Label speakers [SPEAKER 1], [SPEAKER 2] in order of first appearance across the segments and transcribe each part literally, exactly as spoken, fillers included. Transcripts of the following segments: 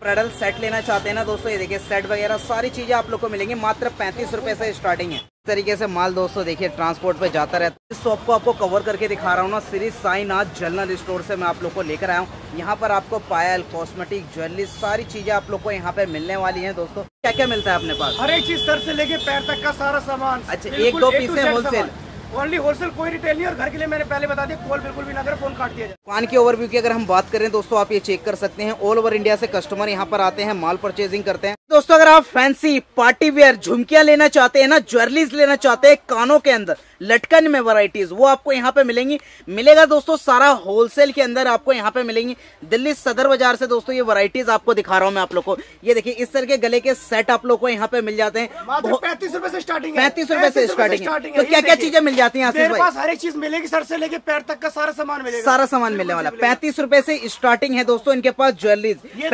[SPEAKER 1] Bridal set लेना चाहते हैं ना दोस्तों, ये देखिए सेट वगैरह सारी चीजें आप लोग को मिलेंगी मात्र पैंतीस रुपए से स्टार्टिंग है। इस तरीके से माल दोस्तों देखिए ट्रांसपोर्ट पे जाता रहता है। इस शॉप को आपको कवर करके दिखा रहा हूँ ना, श्री साईनाथ जनरल स्टोर से मैं आप लोग को लेकर आया हूँ। यहाँ पर आपको पायल, कॉस्मेटिक, ज्वेलरी सारी चीजें आप लोग को यहाँ पे मिलने वाली है दोस्तों। क्या क्या मिलता है अपने पास?
[SPEAKER 2] हर एक चीज सर से लेके पैर तक का सारा सामान।
[SPEAKER 1] अच्छा, एक दो पीस है होलसेल?
[SPEAKER 2] ओनली होलसेल, कोई रिटेल नहीं। और घर के लिए मैंने पहले बता दिया, कॉल बिल्कुल भी ना करें, फोन काट दिया जाए।
[SPEAKER 1] दुकान की ओवरव्यू की अगर हम बात करें दोस्तों, आप ये चेक कर सकते हैं ऑल ओवर इंडिया से कस्टमर यहाँ पर आते हैं, माल परचेजिंग करते हैं। दोस्तों अगर आप फैंसी पार्टी वेयर झुमकियां लेना चाहते हैं ना, ज्वेलरीज लेना चाहते हैं कानों के अंदर, लटकन में वैरायटीज, वो आपको यहाँ पे मिलेंगी। मिलेगा दोस्तों सारा होलसेल के अंदर आपको यहाँ पे मिलेंगी। दिल्ली सदर बाजार से दोस्तों ये वैरायटीज आपको दिखा रहा हूँ मैं आप लोग को। ये देखिए इस तरह के गले के सेट आप लोग को यहाँ पे मिल जाते हैं।
[SPEAKER 2] पैंतीस रुपए से स्टार्टिंग है।
[SPEAKER 1] पैंतीस रुपए से स्टार्टिंग है। तो क्या क्या चीजें मिल जाती है आशीष भाई?
[SPEAKER 2] हर एक चीज मिलेगी, सर से लेके पैर तक का सारा सामान मिलेगा।
[SPEAKER 1] सारा सामान मिलने वाला। पैंतीस रुपए से स्टार्टिंग है दोस्तों इनके पास ज्वेलरीज। ये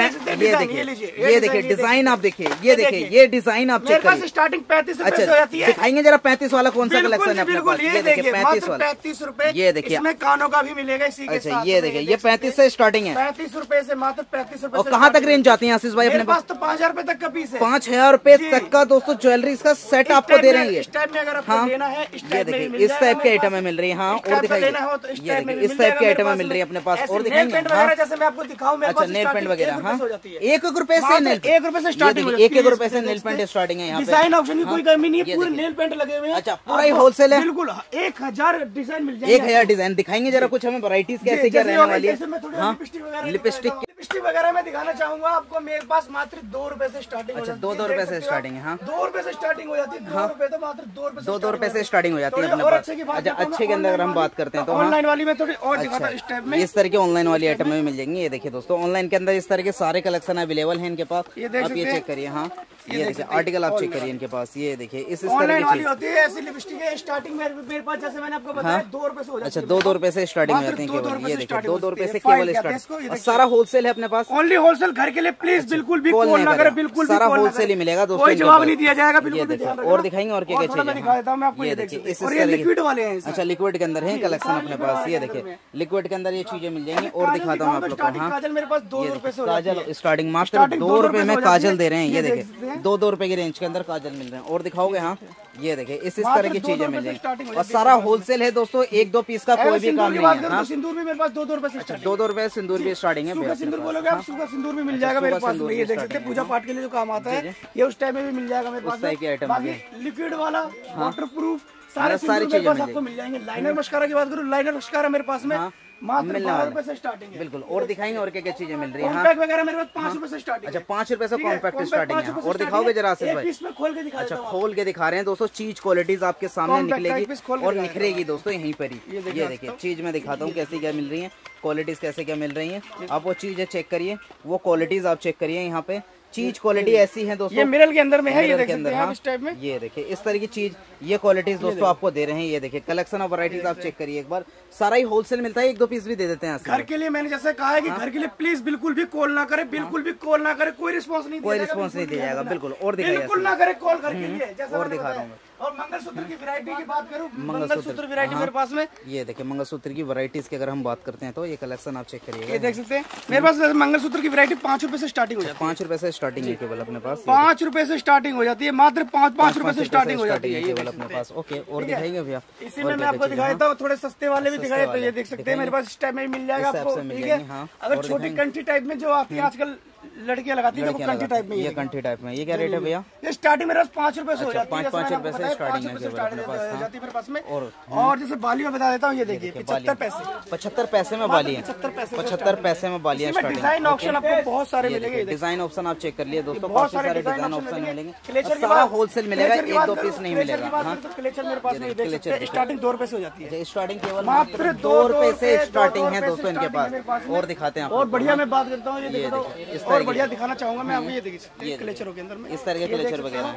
[SPEAKER 1] देखिए, ये देखिए डिजाइन आप देखिए, ये देखिए ये डिजाइन आप चेक करिए।
[SPEAKER 2] स्टार्टिंग पैंतीस रुपए
[SPEAKER 1] अच्छा दिखाएंगे जरा पैंतीस वाला कौन सा कलेक्शन है अपने पास? ये देखिए पैंतीस वाला,
[SPEAKER 2] पैंतीस रुपए।
[SPEAKER 1] ये देखिए
[SPEAKER 2] इसमें कानों का भी मिलेगा इसी के
[SPEAKER 1] अच्छा, ये देखिए ये पैंतीस से स्टार्टिंग है।
[SPEAKER 2] पैंतीस रुपए से मात्र पैंतीस रुपए।
[SPEAKER 1] और कहाँ तक रेंज जाती है आशीष भाई अपने पास?
[SPEAKER 2] तो पाँच हजार रुपए तक का पीस है।
[SPEAKER 1] पाँच हजार रुपए तक का दोस्तों ज्वेलरीज का सेट आपको दे रहे हैं।
[SPEAKER 2] इस टाइप में अगर आपको
[SPEAKER 1] हाँ
[SPEAKER 2] लेना है, इस
[SPEAKER 1] ये देखिए इस टाइप के आइटम मिल रही है। हाँ और दिखाइए, ये देखिए इस टाइप के आइटम मिल रही है अपने पास। और दिखाएंगे
[SPEAKER 2] जैसे मैं आपको दिखाऊं।
[SPEAKER 1] अच्छा नेल पेंट वगैरह। हाँ एक एक रुपए से नेल,
[SPEAKER 2] एक रुपए से स्टार्टिंग,
[SPEAKER 1] एक एक रुपए से नेल पेंट स्टार्टिंग है यहाँ पे।
[SPEAKER 2] डिजाइन ऑप्शन की कोई कमी नहीं है, पूरे नेल पेंट लगे हुए हैं।
[SPEAKER 1] अच्छा पूरा ही होलसेल है?
[SPEAKER 2] बिल्कुल एक हजार डिजाइन मिल जाएंगे।
[SPEAKER 1] एक हजार डिजाइन दिखाएंगे जरा कुछ हमें वैरायटीज कैसे क्या रहने वाली है? हाँ
[SPEAKER 2] लिपस्टिक लिपस्टिक वगैरह मैं दिखाना चाहूंगा आपको। मेरे पास मात्र दो रुपए से स्टार्टिंग।
[SPEAKER 1] अच्छा दो दो रुपए से स्टार्टिंग है। हाँ
[SPEAKER 2] दो रुपए से स्टार्टिंग हो जाती है। दो रुपए तो मात्र दो रुपए
[SPEAKER 1] दो दो रुपए से स्टार्टिंग हो जाती है अपने पास। अच्छा अच्छे के अंदर अगर हम बात करते हैं तो
[SPEAKER 2] ऑनलाइन वाली में थोड़ी और दिखाता हूं। इस टाइप में
[SPEAKER 1] इस तरह के ऑनलाइन वाली आइटम में मिल जाएंगी। ये देखिए दोस्तों ऑनलाइन के अंदर इस तरह के सारे कलेक्शन अवेलेबल है इनके पास। आप ये चेक करिए। हाँ ये देखिए आर्टिकल आप चेक करिए इनके पास। ये देखिए इस तरह की
[SPEAKER 2] होती है ऐसी लिपस्टिक है। स्टार्टिंग में मेरे पास जैसे मैंने आपको बताया दो रुपए से हो जाती है।
[SPEAKER 1] अच्छा दो दो रुपए से स्टार्टिंग हो जाती है केवल। ये देखिए दो दो रुपए से केवल स्टार्ट। सारा होलसेल है अपने पास।
[SPEAKER 2] Only wholesale. घर के लिए प्लीज बिल्कुल भी कॉल ना करें, बिल्कुल
[SPEAKER 1] सारा होलसेल ही मिलेगा दोस्तों।
[SPEAKER 2] कोई जवाब नहीं दिया जाएगा बिल्कुल।
[SPEAKER 1] और दिखाएंगे और क्या क्या चीजें
[SPEAKER 2] दिखाता हूं मैं आपको। ये देखिए इस तरह लिक्विड वाले हैं।
[SPEAKER 1] अच्छा लिक्विड के अंदर है कलेक्शन अपने पास। ये देखिए लिक्विड के अंदर ये चीजें मिल जाएंगी। और दिखाता हूँ आप लोग को। हाँ
[SPEAKER 2] काजल मेरे पास दो रुपए से
[SPEAKER 1] काजल स्टार्टिंग मात्र दो रुपए में काजल दे रहे हैं। ये देखिए दो दो रुपए की रेंज के अंदर काजल मिल रहे हैं। और दिखाओगे? हाँ ये देखिए इस इस तरह की चीजें मिल जाएंगी। और सारा होलसेल है दोस्तों, एक दो पीस का कोई भी काम नहीं है। हाँ
[SPEAKER 2] सिंदूर भी मेरे पास दो दो रुपए से।
[SPEAKER 1] अच्छा दो दो रुपए सिंदूर भी स्टार्टिंग है।
[SPEAKER 2] सिंदूर बोलोगे आप, सुगर सिंदूर भी मिल जाएगा मेरे पास। ये देख सकते हैं पूजा पाठ के लिए जो काम आता है, ये उस टाइम में भी मिल जाएगा मेरे पास। लिक्विड वाला, वाटर प्रूफ, सारे सारी चीजें आपको मिल जाएंगे। लाइनर मस्कारा की बात करूँ, लाइनर मस्कारा मेरे पास में मात्र बारह रुपए से स्टार्टिंग है।
[SPEAKER 1] बिल्कुल। और दिखाएंगे और क्या क्या चीजें मिल रही है?
[SPEAKER 2] कॉम्पैक्ट वगैरह मेरे पास पाँच रुपए से स्टार्टिंग।
[SPEAKER 1] अच्छा पाँच रुपए से कॉम्पैक्ट स्टार्टिंग है। और दिखाओगे जरा आशीष भाई?
[SPEAKER 2] इसमें खोल के दिखा।
[SPEAKER 1] अच्छा खोल के दिखा रहे हैं दोस्तों। चीज क्वालिटीज आपके सामने निकलेगी और निखरेगी दोस्तों यहीं पर ही। ये देखिए चीज मैं दिखाता हूँ कैसी क्या मिल रही है, क्वालिटीज कैसे क्या मिल रही है। आप वो चीजें चेक करिए, वो क्वालिटीज आप चेक करिए। यहाँ पे चीज क्वालिटी ऐसी है दोस्तों।
[SPEAKER 2] ये मिरर के अंदर में है। ये देख सकते हैं
[SPEAKER 1] आप
[SPEAKER 2] इस टाइप में।
[SPEAKER 1] ये देखिए इस तरह की चीज, ये क्वालिटीज दोस्तों आपको दे रहे हैं। ये देखिए कलेक्शन ऑफ वैरायटीज आप चेक करिए एक बार। सारा ही होलसेल मिलता है, एक दो पीस भी दे देते हैं।
[SPEAKER 2] घर के लिए मैंने जैसे कहा है कि घर के लिए प्लीज बिल्कुल भी कॉल ना करे, बिल्कुल भी कॉल ना करे। कोई रिस्पॉन्स नहीं,
[SPEAKER 1] कोई रिस्पॉन्स नहीं दिया जाएगा। बिल्कुल। और दिखाइए,
[SPEAKER 2] बिल्कुल ना करे कॉल घर के लिए।
[SPEAKER 1] और दिखा रहा हूँ।
[SPEAKER 2] और मंगलसूत्र की वैरायटी की बात करूँ, मंगलसूत्र वैरायटी मेरे पास में।
[SPEAKER 1] ये देखिए मंगलसूत्र की वैरायटीज की अगर हम बात करते हैं तो ये कलेक्शन आप चेक करिए।
[SPEAKER 2] ये देख सकते हैं मेरे पास मंगलसूत्र की वैरायटी पाँच रुपए से स्टार्टिंग हो जाती है।
[SPEAKER 1] पाँच रुपए से स्टार्टिंग है केवल अपने पास।
[SPEAKER 2] पाँच रुपए से स्टार्टिंग हो जाती है, मात्र पाँच पाँच रुपए से स्टार्टिंग हो जाती है
[SPEAKER 1] केवल अपने पास। ओके और दिखाएंगे भैया?
[SPEAKER 2] इसी में मैं आपको दिखाया था थोड़े सस्ते वाले भी दिखाए। तो ये देख सकते हैं मेरे पास इस टाइप में मिल जाएगा आपको। ठीक है। अगर छोटी कंठी टाइप में जो आती है आजकल लड़कियां लगाती है कंठी टाइप में,
[SPEAKER 1] ये कंठी टाइप में, ये क्या रेट है भैया?
[SPEAKER 2] ये स्टार्टिंग मेरे पास पाँच रुपए से हो जाती है।
[SPEAKER 1] पाँच पाँच रुपए से स्टार्टिंग है
[SPEAKER 2] मेरे पास में। और जैसे बाली में बता देता हूँ, ये देखिए पचहत्तर पैसे
[SPEAKER 1] पचहत्तर पैसे में बाली है। पचहत्तर पैसे में बाली है।
[SPEAKER 2] डिजाइन ऑप्शन आपको बहुत सारे मिलेंगे।
[SPEAKER 1] डिजाइन ऑप्शन आप चेक कर लिए दोस्तों, बहुत सारे डिजाइन ऑप्शन मिलेंगे। सारा होलसेल मिलेगा, एक दो पीस नहीं मिलेगा।
[SPEAKER 2] क्लेचर मेरे पास में स्टार्टिंग दो रुपए से हो जाती है।
[SPEAKER 1] स्टार्टिंग केवल मात्र दो रुपए से स्टार्टिंग है दोस्तों इनके पास। और दिखाते हैं
[SPEAKER 2] और बढ़िया मैं बात करता हूँ, ये और बढ़िया दिखाना चाहूंगा मैं आपको। ये देखिए क्लेचरों के अंदर में
[SPEAKER 1] इस तरह के क्लेचर वगैरह,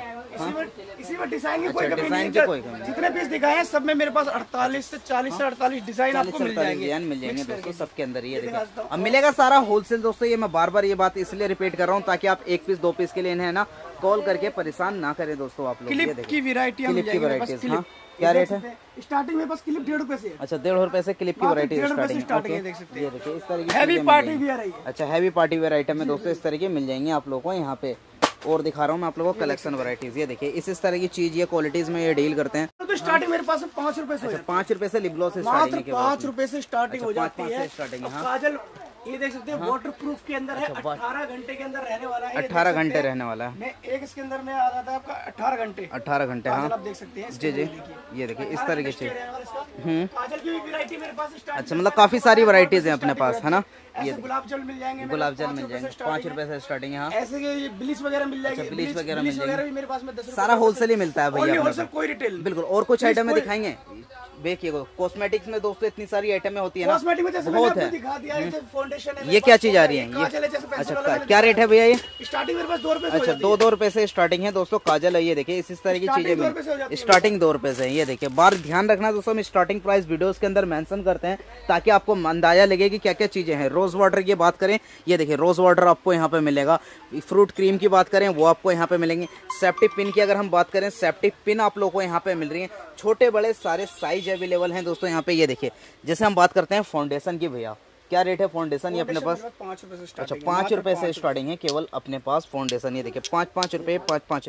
[SPEAKER 2] इसी में डिजाइन की कोई कमी नहीं है। जितने पीस दिखाए हैं सब में मेरे पास अड़तालीस से चालीस से अड़तालीस डिजाइन आपको मिल जाएंगे।
[SPEAKER 1] मिल जाएंगे दोस्तों सबके अंदर। ये देखिए अब मिलेगा सारा होलसेल दोस्तों। ये मैं बार बार ये बात इसलिए रिपीट कर रहा हूँ ताकि आप एक पीस दो पीस के लिए है ना कॉल करके परेशान ना करें दोस्तों आप लोग।
[SPEAKER 2] क्लिप की वैरायटी,
[SPEAKER 1] क्लिप की वैरायटीज। हाँ, क्या रेट है
[SPEAKER 2] स्टार्टिंग में? बस क्लिप डेढ़ रुपए से।
[SPEAKER 1] अच्छा, डेढ़ रुपए से क्लिप की वैरायटी
[SPEAKER 2] स्टार्टिंग है, देख सकते हैं।
[SPEAKER 1] ये देखिए इस तरह की
[SPEAKER 2] हैवी पार्टी वियर है।
[SPEAKER 1] अच्छा, हैवी पार्टी वेयर आइटम है दोस्तों, इस तरह के मिल जाएंगे आप लोगों को यहाँ पे। और दिखा रहा हूँ मैं आप लोगों को कलेक्शन वैरायटीज। ये देखिए इस इस तरह की चीज, ये क्वालिटीज में ये डील करते हैं।
[SPEAKER 2] तो स्टार्टिंग मेरे पास पाँच रुपए से।
[SPEAKER 1] अच्छा, पाँच रुपए से लिप ग्लॉस से
[SPEAKER 2] मात्र पाँच रुपए से स्टार्टिंग हो जाती है।
[SPEAKER 1] स्टार्टिंग है।
[SPEAKER 2] काजल ये देख सकते हैं, वाटर प्रूफ के अंदर है, अठारह घंटे के अंदर रहने वाला है।
[SPEAKER 1] अठारह घंटे रहने वाला है।
[SPEAKER 2] मैं एक इसके अंदर में आ रहा था आपका अठारह घंटे।
[SPEAKER 1] अठारह घंटे हाँ,
[SPEAKER 2] आप देख सकते हैं।
[SPEAKER 1] जी जी, ये देखिए इस तरह की चीज। हम्म,
[SPEAKER 2] काजल की भी वैरायटी मेरे पास।
[SPEAKER 1] अच्छा, मतलब काफी सारी वैरायटीज है अपने पास, है ना।
[SPEAKER 2] ये गुलाब जल मिल जाएंगे,
[SPEAKER 1] गुलाब जल मिल जाएंगे, पाँच रुपए से स्टार्टिंग है।
[SPEAKER 2] ऐसे ब्लीच वगैरह मिल जाएगी।
[SPEAKER 1] ब्लीच वगैरह मिल जाएगी
[SPEAKER 2] मेरे पास में दस।
[SPEAKER 1] सारा होलसेल ही मिलता है भैया,
[SPEAKER 2] कोई रिटेल।
[SPEAKER 1] बिल्कुल। और कुछ आइटम में दिखाएंगे। देखिए कॉस्मेटिक्स में दोस्तों इतनी सारी आइटमें होती है ना,
[SPEAKER 2] कॉस्मेटिक में जैसे
[SPEAKER 1] बहुत
[SPEAKER 2] मैंने
[SPEAKER 1] है।
[SPEAKER 2] आपको दिखा दिया, ये फाउंडेशन है।
[SPEAKER 1] ये क्या चीज आ रही है? ये अच्छा, क्या रेट है भैया ये?
[SPEAKER 2] स्टार्टिंग मेरे पास दो रुपए।
[SPEAKER 1] अच्छा, दो दो रुपए से स्टार्टिंग है दोस्तों काजल है। ये देखिए इस इस तरह की चीजें स्टार्टिंग दो रुपए से। ये देखिए बार ध्यान रखना दोस्तों, हम स्टार्टिंग प्राइस वीडियोस के अंदर मेंशन करते हैं ताकि आपको अंदाजा लगे कि क्या क्या चीजें हैं। रोज वाटर की बात करें, ये देखिए रोज वाटर आपको यहाँ पे मिलेगा। फ्रूट क्रीम की बात करें, वो आपको यहाँ पे मिलेंगे। सेफ्टी पिन की अगर हम बात करें, सेफ्टी पिन आप लोगों को यहाँ पे मिल रही है। छोटे बड़े सारे साइज अवेलेबल हैं दोस्तों यहाँ पे। ये देखिए जैसे हम बात करते हैं फाउंडेशन की, भैया क्या रेट है फाउंडेशन? ये अपने पास
[SPEAKER 2] पाँच रुपए से।
[SPEAKER 1] अच्छा, पाँच रुपए से स्टार्टिंग है केवल अपने पास फाउंडेशन। ये देखिए पाँच पाँच रुपए, पाँच पाँच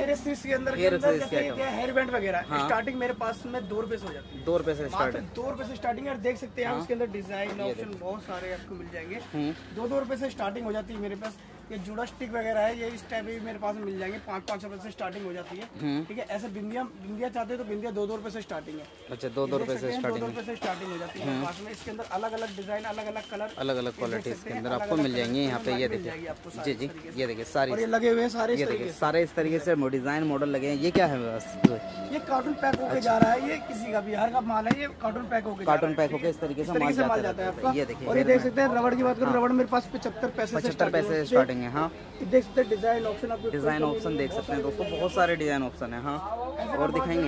[SPEAKER 2] हेयर बैंड वगैरह स्टार्टिंग मेरे पास में दो रुपए से हो जाती है।
[SPEAKER 1] दो रुपए से स्टार्ट,
[SPEAKER 2] दो रुपए से स्टार्टिंग है। देख सकते हैं उसके अंदर डिजाइन ऑप्शन बहुत सारे आपको मिल जाएंगे। दो दो रुपए से स्टार्टिंग हो जाती है मेरे पास। ये जूड़ा स्टिक वगैरह है, ये इस टाइप भी मेरे पास मिल जाएंगे। पाँच पाँच रुपए से स्टार्टिंग हो जाती है। ठीक है, ऐसे बिंदिया बिंदिया चाहते हो तो बिंदिया दो दो रुपए से स्टार्टिंग है।
[SPEAKER 1] अच्छा, दो दो रुपए से स्टार्टिंग,
[SPEAKER 2] दो रुपए से स्टार्टिंग हो जाती है मेरे पास में। इसके अंदर अलग अलग डिजाइन, अलग अलग कलर,
[SPEAKER 1] अलग अलग क्वालिटी के अंदर आपको मिल जाएंगे यहाँ पे। ये देखिए जी जी, ये देखिए सारी
[SPEAKER 2] ये लगे हुए हैं सारे।
[SPEAKER 1] ये देखिए सारे इस तरीके से डिजाइन मॉडल लगे हैं। ये क्या है बस?
[SPEAKER 2] ये कार्टून पैक होके जा रहा है। ये किसी का बिहार का माल है, ये कार्टून पैक होके
[SPEAKER 1] कार्टून पैक होके इस तरीके से माल जाता है आपका। ये देखिए,
[SPEAKER 2] और ये देख सकते हैं रबड़ की बात करूँ, रबड़ मेरे पास पचहत्तर पैसे
[SPEAKER 1] पचहत्तर पैसे से स्टार्टिंग है। हाँ,
[SPEAKER 2] देख सकते हैं डिजाइन ऑप्शन, आपको
[SPEAKER 1] डिजाइन ऑप्शन देख सकते हैं दोस्तों, बहुत सारे डिजाइन ऑप्शन है। हाँ, और दिखाएंगे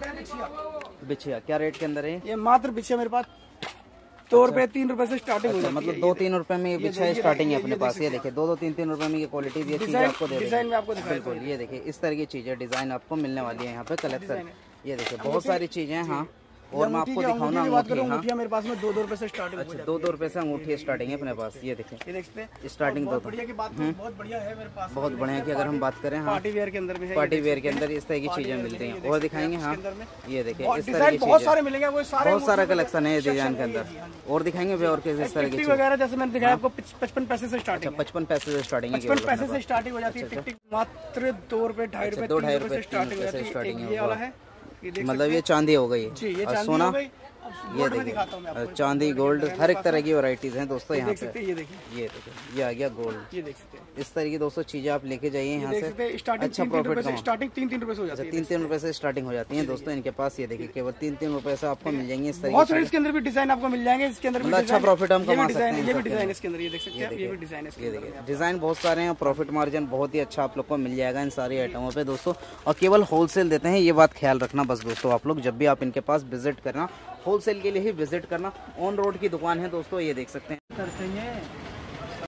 [SPEAKER 1] बिछिया क्या रेट के अंदर है?
[SPEAKER 2] ये मात्र बिछिया मेरे पास दो रुपए तीन रुपए से स्टार्टिंग
[SPEAKER 1] अच्छा, मतलब दो तीन रुपए में बिछिया स्टार्टिंग है अपने पास। ये देखिए दो दो तीन तीन रुपए में ये क्वालिटी, ये चीज आपको दे
[SPEAKER 2] डिजाइन में आपको दिखाई।
[SPEAKER 1] बिल्कुल, ये देखिए इस तरह की चीजें डिजाइन आपको मिलने वाली है यहाँ पे कलेक्शन। ये देखिए बहुत सारी चीजें हैं। हाँ, और मैं आपको दिखाऊँ ना अंगूठी,
[SPEAKER 2] मेरे पास में दो दो रुपए से स्टार्टिंग।
[SPEAKER 1] अच्छा, दो दो रुपए से अंगूठी स्टार्टिंग है अपने पास। ये देखिए
[SPEAKER 2] ये देखते हैं
[SPEAKER 1] स्टार्टिंग दो।
[SPEAKER 2] बढ़िया की बात बहुत बढ़िया है मेरे पास,
[SPEAKER 1] बहुत बढ़िया की अगर हम बात करें। हाँ,
[SPEAKER 2] पार्टी वेयर के अंदर में है।
[SPEAKER 1] पार्टी वेयर के अंदर इस तरह की चीजें मिलती हैं और दिखाएंगे। हाँ, ये देखिए इस तरह की
[SPEAKER 2] बहुत सारे मिलेंगे, वो सारे
[SPEAKER 1] बहुत सारा कलेक्शन है डिजाइन के अंदर। और दिखाएंगे भैया और किस इस तरह की
[SPEAKER 2] वगैरह, जैसे मैंने दिखाया आपको पचपन पैसे से स्टार्टिंग।
[SPEAKER 1] पचपन पैसे से स्टार्टिंग है,
[SPEAKER 2] पचपन पैसे से स्टार्टिंग हो जाती है। टिक टिक मात्र दो रुपए ढाई रुपए
[SPEAKER 1] दो ढाई रुपए
[SPEAKER 2] स्टार्टिंग हो जाती है। ये वाला है,
[SPEAKER 1] मतलब ये चांदी हो गई, सोना। ये देखिए चांदी गोल्ड हर एक तरह की वैरायटीज हैं दोस्तों यहाँ पे।
[SPEAKER 2] ये देखिए,
[SPEAKER 1] ये देखिए ये आ गया गोल्ड।
[SPEAKER 2] ये देख सकते हैं
[SPEAKER 1] इस तरह की दोस्तों चीजें आप लेके जाइए यहाँ से। अच्छा प्रॉफिट कमा।
[SPEAKER 2] स्टार्टिंग तीन तीन रुपए से हो जाती है।
[SPEAKER 1] तीन तीन रुपए से स्टार्टिंग हो जाती है दोस्तों इनके पास। ये देखिए केवल तीन तीन रुपए से आपको मिल जाएंगे इस तरह।
[SPEAKER 2] बहुत सारे इसके अंदर भी डिजाइन आपको मिल जाएंगे। इसके अंदर
[SPEAKER 1] मतलब अच्छा प्रॉफिट हम कमा सकते हैं।
[SPEAKER 2] ये भी डिजाइन इसके अंदर, ये देख सकते हैं, ये भी डिजाइन है।
[SPEAKER 1] ये देखिए डिजाइन बहुत सारे हैं, प्रॉफिट मार्जिन बहुत ही अच्छा आप लोग को मिल जाएगा इन सारी आइटमों पे दोस्तों। और केवल होलसेल देते हैं, ये बात ख्याल रखना बस दोस्तों आप लोग। जब भी आप इनके पास विजिट करना, होलसेल के लिए ही विजिट करना। ऑन रोड की दुकान है दोस्तों, ये देख सकते हैं।